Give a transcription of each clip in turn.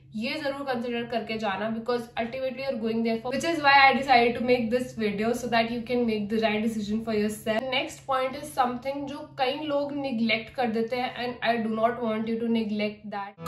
ये जरूर कंसिडर करके जाना, because ultimately you are going there for, which is why I decided to make this video so that you can make the right decision for yourself. Next point is something जो कई लोग neglect कर देते हैं and I do not want you to neglect that.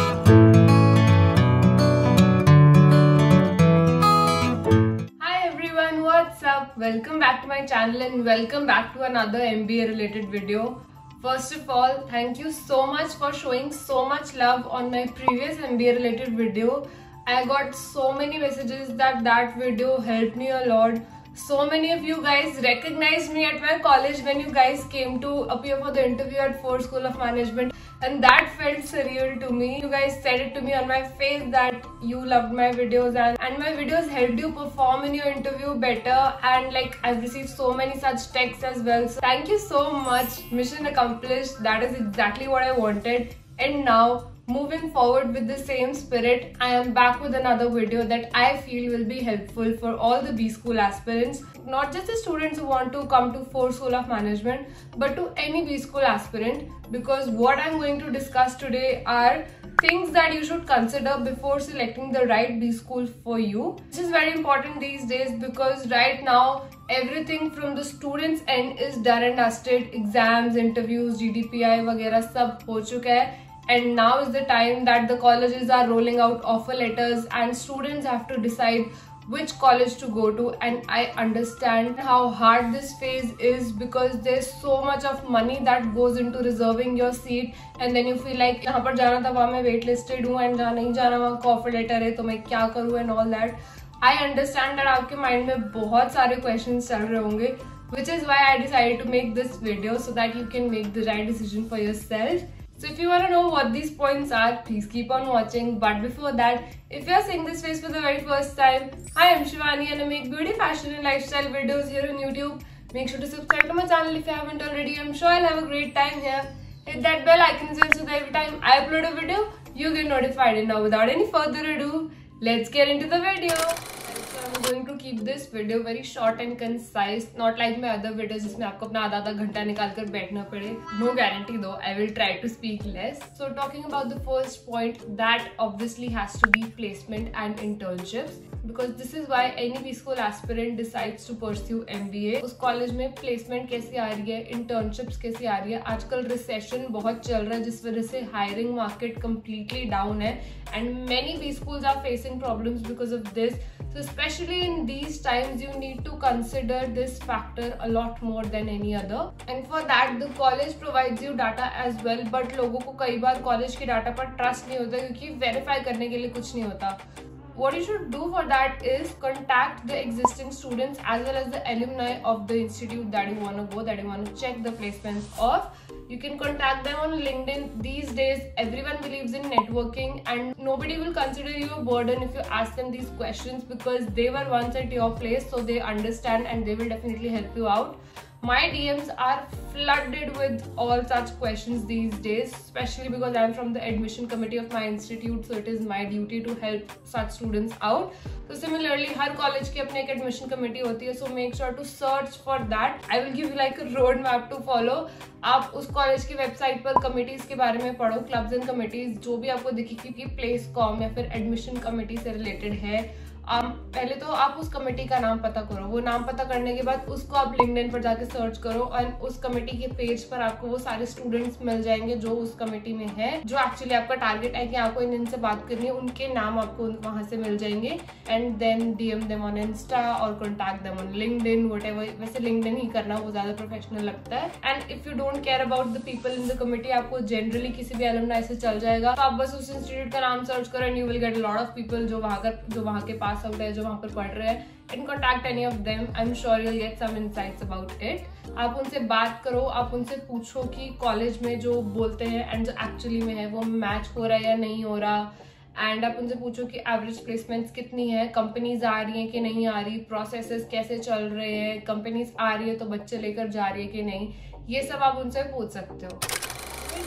What's up? Welcome back to my channel and welcome back to another MBA related video. First of all, thank you so much for showing so much love on my previous MBA related video. I got so many messages that video helped me a lot. So many of you guys recognized me at my college when you guys came to appear for the interview at Ford School of Management, and that felt surreal to me. You guys said it to me on my face that you loved my videos and my videos helped you perform in your interview better, and like I've received so many such texts as well. So thank you so much. Mission accomplished. That is exactly what I wanted. And now, moving forward with the same spirit, I am back with another video that I feel will be helpful for all the B School aspirants. Not just the students who want to come to Ford School of Management, but to any B School aspirant, because what I'm going to discuss today are things that you should consider before selecting the right B School for you. This is very important these days because right now everything from the students end is done and dusted. Exams, interviews, GDPI वगैरह सब हो चुका है. And now is the time that the colleges are rolling out offer letters and students have to decide which college to go to. And I understand how hard this phase is because there's so much of money that goes into reserving your seat, and then you feel like यहाँ पर जाना था वहाँ मैं wait listed हूँ and जहाँ नहीं जाना वहाँ का offer letter है तो मैं क्या करूँ and all that. I understand that आपके mind में बहुत सारे questions चल रहे होंगे, which is why I decided to make this video so that you can make the right decision for yourself. So if you want to know what these points are, please keep on watching. But before that, if you are seeing this face for the very first time, hi, I'm Shivani and I make beauty, fashion and lifestyle videos here on YouTube. Make sure to subscribe to my channel if you haven't already. I'm sure I'll have a great time here. Hit that bell icon as well so that every time I upload a video, you get notified. And now without any further ado, let's get into the video. I'm going to keep this video very short and concise, not like my other videos जिसमें आपको अपना आधा घंटा निकाल कर बैठना पड़े. No guarantee though, I will try to speak less. So talking about the first point, that obviously has to be placement and internships, because this is why any B School aspirant decides to pursue MBA. उस college में placement कैसी आ रही है, internships कैसी आ रही है. आजकल रिसेशन बहुत चल रहा है जिस वजह से हायरिंग मार्केट कम्प्लीटली डाउन है and many B schools are facing problems because of this. So especially in these times, you need to consider this factor a lot more than any other. And for that, the college provides you data as well. But लोगों को कई बार college की data पर trust नहीं होता क्योंकि verify करने के लिए कुछ नहीं होता. What you should do for that is contact the existing students as well as the alumni of the institute that you want to go, that you want to check the placements of. You can contact them on LinkedIn. These days, everyone believes in networking and nobody will consider you a burden if you ask them these questions because they were once at your place, so they understand and they will definitely help you out. My DMs are flooded with all such questions these days, especially because I'm from the admission committee of my institute, so it is my duty to help such students out. So similarly, her college की अपनी एक admission committee होती है, so make sure to search for that. I will give you like a road map to follow. आप उस college की website पर committees के बारे में पढ़ो, clubs and committees जो भी आपको दिखेगी कि place.com या फिर admission committee से related है. पहले तो आप उस कमेटी का नाम पता करो. वो नाम पता करने के बाद उसको आप लिंक्डइन पर जाके सर्च करो और उस कमेटी के पेज पर आपको वो सारे स्टूडेंट्स मिल जाएंगे जो उस कमेटी में है, जो एक्चुअली आपका टारगेट है कि आपको इनसे बात करनी है. उनके नाम आपको वहां से मिल जाएंगे and then DM them on Insta और contact them on LinkedIn, whatever. वैसे लिंक्डइन ही करना, वो ज्यादा प्रोफेशनल लगता है. And if you don't care about the people in the committee, आपको जनरली किसी भी एलुमनाई से चल जाएगा. तो आप बस उस इंस्टीट्यूट का नाम सर्च करो and you will get a lot of people जो वहां के पास आउट है, जो वहां पर पढ़ रहे हैं. And contact any of them. I'm sure you'll get some insights about it. आप उनसे बात करो, आप उनसे पूछो कि कॉलेज में जो बोलते हैं एंड जो एक्चुअली में है वो मैच हो रहा है या नहीं हो रहा. एंड आप उनसे पूछो कि एवरेज प्लेसमेंट्स कितनी है, कंपनीज आ रही हैं कि नहीं आ रही, प्रोसेसेस कैसे चल रहे हैं, कंपनीज आ रही है तो बच्चे लेकर जा रही है कि नहीं. ये सब आप उनसे पूछ सकते हो.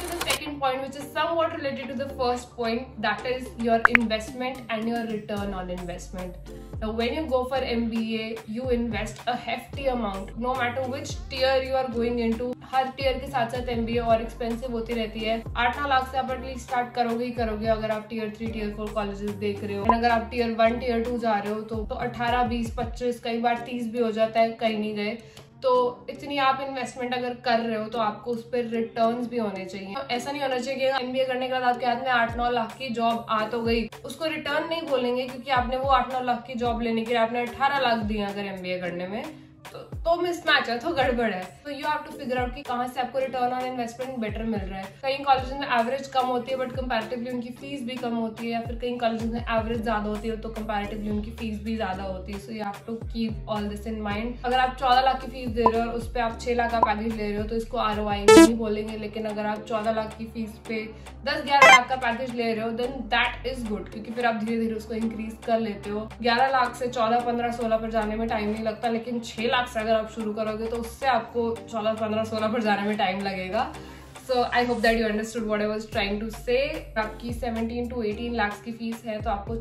second point, which is somewhat related to the first point, that is your investment and your return on investment. Now when you go for MBA, you invest a hefty amount, no matter which tier you are going into. हर tier के साथ साथ MBA और expensive होती रहती है। 8-9 लाख से आप एटलीस्ट स्टार्ट करोगे ही करोगे अगर आप टीयर 3 टीयर 4 कॉलेजेस देख रहे हो। अगर आप टीयर 1 टीयर 2 जा रहे हो तो 18, 20, 25, कई बार 30 भी हो जाता है, कहीं नहीं गए। तो इतनी आप इन्वेस्टमेंट अगर कर रहे हो तो आपको उस पर रिटर्न्स भी होने चाहिए। तो ऐसा नहीं होना चाहिए कि MBA करने के बाद आपके हाथ में 8-9 लाख की जॉब आ तो गई, उसको रिटर्न नहीं बोलेंगे क्योंकि आपने वो 8-9 लाख की जॉब लेने के लिए आपने 18 लाख दिए अगर MBA करने में, तो मिसमैच है, तो गड़बड़ है। तो you have to figure out कि कहाँ से आपको रिटर्न ऑन इन्वेस्टमेंट बेटर मिल रहा है। कई कॉलेजेस में एवरेज कम होती है बट कंपैरेटिवली उनकी फीस भी कम होती है, या फिर कई कॉलेजेस में एवरेज ज्यादा होती है तो कंपैरेटिवली उनकी फीस भी ज्यादा होती है। So you have to keep all this in mind. अगर आप 14 लाख की फीस दे रहे हो और उस पर आप 6 लाख का पैकेज ले रहे हो तो इसको ROI नहीं बोलेंगे, लेकिन अगर आप 14 लाख की फीस पे 10-11 लाख का पैकेज ले रहे हो देन दैट इज गुड, क्योंकि फिर आप धीरे धीरे उसको इंक्रीज कर लेते हो। 11 लाख से 14, 15, 16 पर जाने में टाइम नहीं लगता, लेकिन 6 लाख से अगर आप शुरू करोगे तो उससे आपको 14, 15, 16 पर जाने में टाइम लगेगा। So I hope that you understood what I was trying to say. आपकी 17 to 18 लाख की फीस है तो आपको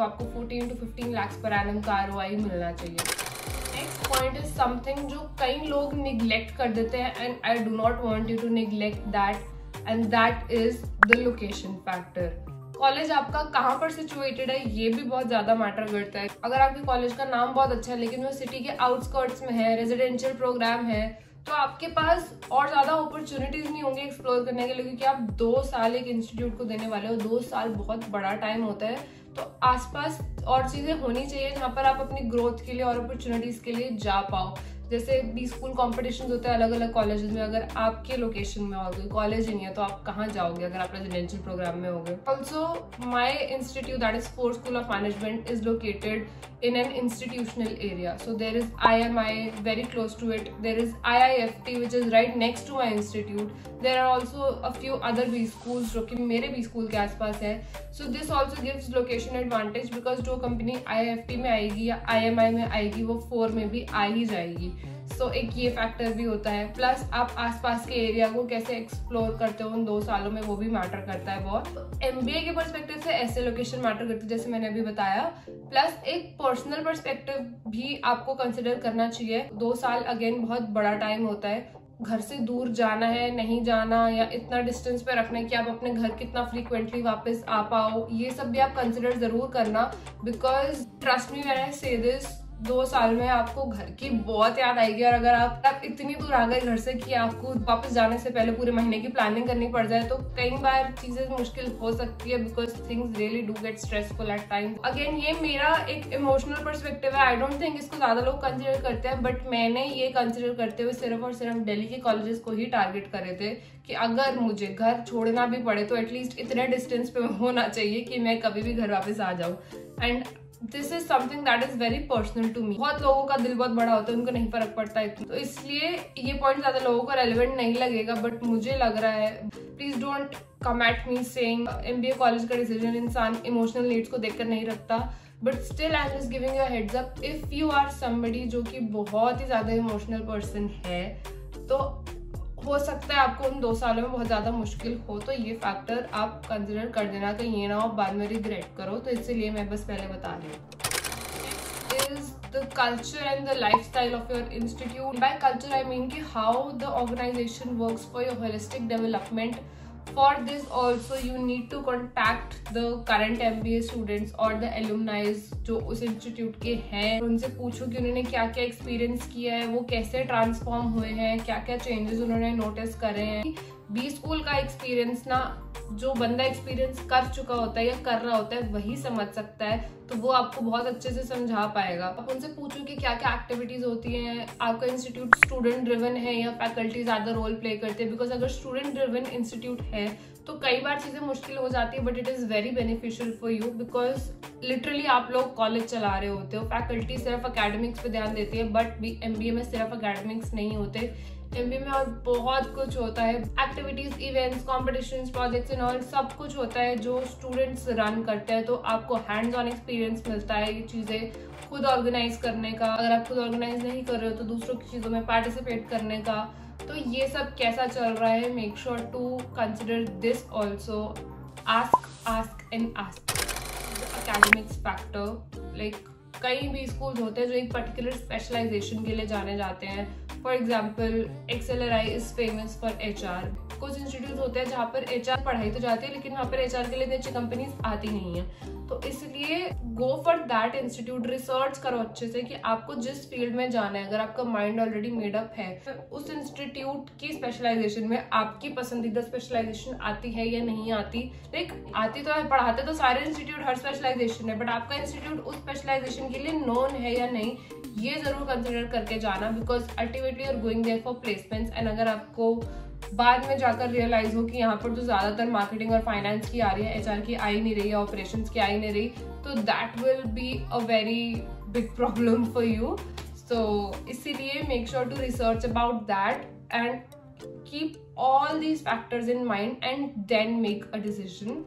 14 to 15 लाख पर एनम का ROI मिलना चाहिए। नेक्स्ट पॉइंट इज समथिंग जो कई लोग निग्लेक्ट कर देते हैं, and I do not want you to neglect that, and that is the location factor. College आपका कहाँ पर सिचुएटेड है ये भी बहुत ज्यादा मैटर करता है। अगर आपके कॉलेज का नाम बहुत अच्छा है लेकिन वो सिटी के आउटस्कर्ट्स में है, रेजिडेंशियल प्रोग्राम है, तो आपके पास और ज्यादा अपॉर्चुनिटीज नहीं होंगे एक्सप्लोर करने के लिए, क्योंकि आप 2 साल एक इंस्टीट्यूट को देने वाले हो। 2 साल बहुत बड़ा टाइम होता है, तो आसपास और चीजें होनी चाहिए जहाँ पर आप अपनी ग्रोथ के लिए और अपॉर्चुनिटीज के लिए जा पाओ। जैसे बी स्कूल कॉम्पिटिशन होते हैं अलग अलग कॉलेजेस में, अगर आपके लोकेशन में होगे, कॉलेज ही नहीं है तो आप कहाँ जाओगे अगर आप रेजिडेंशियल प्रोग्राम में होगे। Also my institute that is FORE school of management is located in an institutional area, so there is IMI very close to it, there is IIFT which is right next to my institute, there are also a few other B schools जो कि मेरे B school के आसपास है। so this also gives location advantage because जो company IIFT में आएगी या IMI में आएगी वो 4 में भी आ ही जाएगी। so एक ये फैक्टर भी होता है, प्लस आप आसपास के एरिया को कैसे एक्सप्लोर करते हो उन 2 सालों में वो भी मैटर करता है बहुत। MBA के पर्सपेक्टिव से ऐसे लोकेशन मैटर करती है जैसे मैंने अभी बताया, प्लस एक पर्सनल पर्सपेक्टिव भी आपको कंसिडर करना चाहिए। 2 साल अगेन बहुत बड़ा टाइम होता है, घर से दूर जाना है नहीं जाना, या इतना डिस्टेंस पे रखना है कि आप अपने घर कितना फ्रीक्वेंटली वापस आ पाओ, ये सब भी आप कंसिडर जरूर करना। Because trust me when I say this, 2 साल में आपको घर की बहुत याद आएगी, और अगर आप इतनी दूर आ गए घर से कि आपको वापस जाने से पहले पूरे महीने की प्लानिंग करनी पड़ जाए तो कई बार चीजें मुश्किल हो सकती है, because things really do get stressful at time. Again ये मेरा एक इमोशनल पर्सपेक्टिव है, आई डोंट थिंक इसको ज्यादा लोग कंसिडर करते हैं, बट मैंने ये कंसिडर करते हुए सिर्फ और सिर्फ दिल्ली के कॉलेजेस को ही टारगेट करे थे कि अगर मुझे घर छोड़ना भी पड़े तो एटलीस्ट इतने डिस्टेंस पे होना चाहिए कि मैं कभी भी घर वापस आ जाऊं। And this is something that is very personal to me. बहुत लोगों का दिल बहुत बड़ा होता है, उनको नहीं फर्क पड़ता है, तो इसलिए ये पॉइंट ज्यादा लोगों को रेलेवेंट नहीं लगेगा, बट मुझे लग रहा है। Please don't come at me saying MBA college का डिसीजन इंसान इमोशनल नीड्स को देखकर नहीं रखता, but still I am just giving you a heads up. If you are somebody जो कि बहुत ही ज्यादा इमोशनल पर्सन है तो हो सकता है आपको उन 2 सालों में बहुत ज्यादा मुश्किल हो, तो ये फैक्टर आप कंसिडर कर देना कि ये ना हो बाद में रिग्रेट करो, तो इसलिए मैं बस पहले बता रही हूँ। Is the culture and the lifestyle of your institute. By culture I mean कि how the organization works for your holistic development. For this also you need to contact the current MBA students or the alumni जो उस institute के हैं, उनसे पूछो कि उन्होंने क्या क्या एक्सपीरियंस किया है, वो कैसे ट्रांसफॉर्म हुए हैं, क्या क्या चेंजेस उन्होंने नोटिस करे हैं। बी स्कूल का एक्सपीरियंस ना जो बंदा एक्सपीरियंस कर चुका होता है या कर रहा होता है वही समझ सकता है, तो वो आपको बहुत अच्छे से समझा पाएगा। आप उनसे पूछो कि क्या क्या एक्टिविटीज होती हैं, आपका इंस्टीट्यूट स्टूडेंट ड्रिवन है या फैकल्टी ज्यादा रोल प्ले करते हैं। बिकॉज अगर स्टूडेंट ड्रिवन इंस्टीट्यूट है तो कई बार चीजें मुश्किल हो जाती है, but it is very beneficial for you because literally आप लोग कॉलेज चला रहे होते हो। फैकल्टी सिर्फ अकेडमिक्स पे ध्यान देती है, बट MBA में सिर्फ अकेडमिक्स नहीं होते, MBA में और बहुत कुछ होता है, activities, events, competitions, projects and all सब कुछ होता है जो स्टूडेंट्स रन करते हैं। तो आपको हैंड्स ऑन एक्सपीरियंस मिलता है ये चीजें खुद ऑर्गेनाइज करने का। अगर आप खुद ऑर्गेनाइज नहीं कर रहे हो तो दूसरों की चीजों में पार्टिसिपेट करने का, तो ये सब कैसा चल रहा है, make sure to consider this also. Ask and ask. Academics factor, like कई भी स्कूल्स होते हैं जो एक पर्टिकुलर स्पेशलाइजेशन के लिए जाने जाते हैं. For example XLRI is famous for HR. कुछ इंस्टीट्यूट होते हैं जहाँ पर HR पढ़ाई तो जाती है, लेकिन वहाँ पर HR के लिए इतनी अच्छी कंपनीज आती नहीं है. तो इसलिए go for that institute. Research करो अच्छे से कि आपको जिस फील्ड में जाना है. अगर आपका माइंड ऑलरेडी मेडअप है, उस इंस्टीट्यूट की स्पेशलाइजेशन में आपकी पसंदीदा स्पेशलाइजेशन आती है या नहीं आती. लाइक आती तो है, पढ़ाते तो सारे इंस्टीट्यूट हर स्पेशलाइजेशन है, बट आपका इंस्टीट्यूट उस स्पेशलाइजेशन के लिए नोन है या नहीं, ये जरूर कंसिडर करके जाना. Because ultimately you are going there for placements. And अगर आपको बाद में जाकर रियलाइज हो कि यहाँ पर तो ज्यादातर मार्केटिंग और फाइनेंस की आ रही है, HR की आ ही नहीं रही है, ऑपरेशंस की आ ही नहीं रही, तो that will be a very big problem for you. So इसीलिए make sure to research about that and keep all these factors in mind and then make a decision.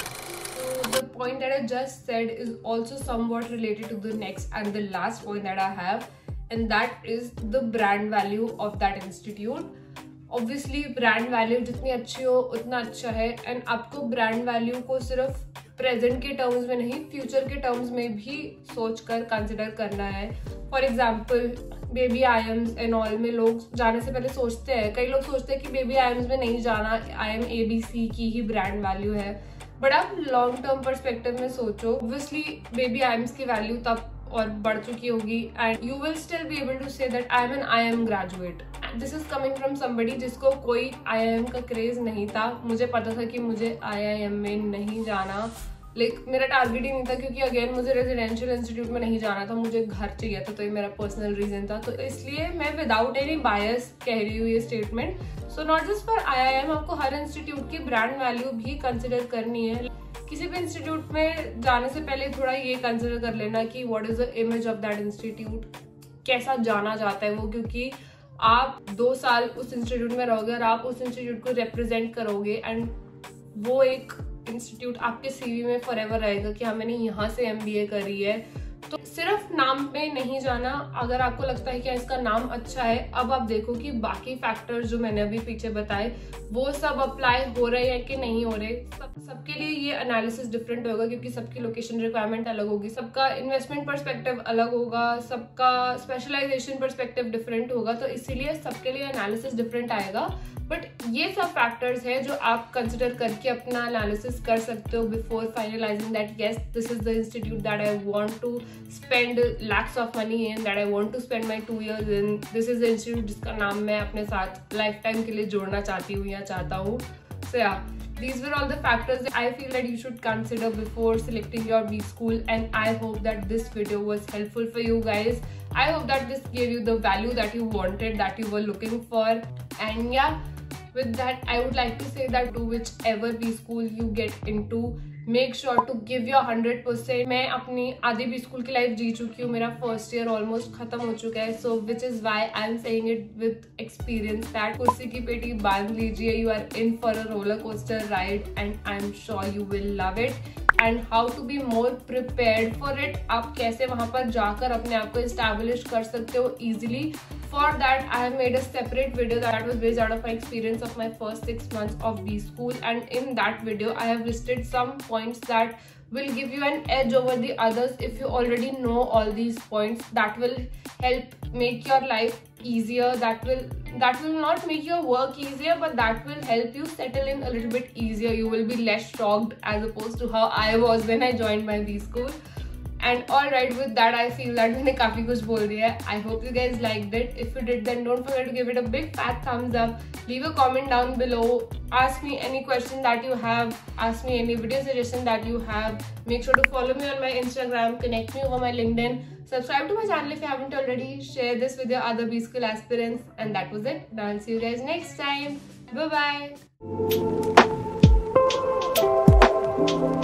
The point that I just said is also somewhat related to the next and the last point that I have, and that is the brand value of that institute. Obviously brand value जितनी अच्छी हो उतना अच्छा है, and आपको brand value को सिर्फ present के टर्म्स में नहीं, फ्यूचर के टर्म्स में भी सोचकर कंसिडर करना है. For example baby IIMs and all में लोग जाने से पहले सोचते हैं, कई लोग सोचते हैं कि बेबी IIMs में नहीं जाना, IIM ABC की ही ब्रांड वैल्यू है. बट आप लॉन्ग टर्म परस्पेक्टिव में सोचो, ऑब्वियसली बेबी IIMs की वैल्यू तब और बढ़ चुकी होगी, and you will still be able to say that I am an IIM graduate. This is coming from somebody जिसको कोई IIM का क्रेज नहीं था. मुझे पता था कि मुझे IIM में नहीं जाना, मेरा टारगेट ही नहीं था, क्योंकि अगेन मुझे रेजिडेंशियल इंस्टीट्यूट में नहीं जाना था, मुझे घर चाहिए था. तो ये मेरा पर्सनल रीजन था. तो इसलिए मैं विदाउट एनी बायस कह रही हूँ ये statement. So not just for IIM, आपको हर इंस्टीट्यूट की ब्रांड वैल्यू भी कंसिडर करनी है. किसी भी इंस्टीट्यूट में जाने से पहले थोड़ा ये कंसिडर कर लेना कि what is the image of that institute, कैसा जाना जाता है वो. क्योंकि आप 2 साल उस इंस्टीट्यूट में रहोगे और आप उस इंस्टीट्यूट को रिप्रेजेंट करोगे, एंड वो एक इंस्टीट्यूट आपके CV में फॉरएवर रहेगा कि हाँ मैंने यहाँ से MBA करी है. तो सिर्फ नाम पे नहीं जाना. अगर आपको लगता है कि इसका नाम अच्छा है, अब आप देखो कि बाकी फैक्टर्स जो मैंने अभी पीछे बताए वो सब अप्लाई हो रहे हैं कि नहीं हो रहे. सबके लिए ये एनालिसिस डिफरेंट होगा, क्योंकि सबकी लोकेशन रिक्वायरमेंट अलग होगी, सबका इन्वेस्टमेंट पर्सपेक्टिव अलग होगा, सबका स्पेशलाइजेशन पर्सपेक्टिव डिफरेंट होगा. तो इसीलिए सबके लिए एनालिसिस डिफरेंट आएगा. बट ये सब फैक्टर्स है जो आप कंसिडर करके अपना एनालिसिस कर सकते हो before finalizing that yes this is the institute that I want to spend lakhs of money in, that I want to spend my 2 years in. This is the institute जिसका नाम मैं अपने साथ लाइफ टाइम के लिए जोड़ना चाहती हूँ या चाहता हूँ. So yeah, these were all the factors that I feel that you should consider before selecting your B school, and I hope that this video was helpful for you guys. I hope that this gave you the value that you wanted, that you were looking for. And yeah, with that I would like to say that to whichever B school you get into, make sure to give your 100%. मैं अपनी आधी भी school की life जी चुकी हूँ, मेरा first year almost खत्म हो चुका है. So which is why I am saying it with experience that कुर्सी की पेटी बांध लीजिए, you are in for a roller coaster ride, and I am sure you will love it. And how to be more prepared for it, आप कैसे वहां पर जाकर अपने आप को एस्टैब्लिश कर सकते हो easily. For that, I have made a separate video that was based out of my experience of my first 6 months of B school, and in that video I have listed some points that will give you an edge over the others. If you already know all these points, that will help make your life easier. That will not make your work easier, but that will help you settle in a little bit easier. You will be less shocked as opposed to how I was when I joined my B school. And alright, with that I feel that मैंने काफी कुछ बोल दिया है. I hope you guys liked it. If you did, then don't forget to give it a big fat thumbs up. Leave a comment down below. Ask me any question that you have. Ask me any video suggestion that you have. Make sure to follow me on my Instagram. Connect me over my LinkedIn. Subscribe to my channel if you haven't already. Share this with your other B school aspirants. And that was it. Now I'll see you guys next time. Bye bye.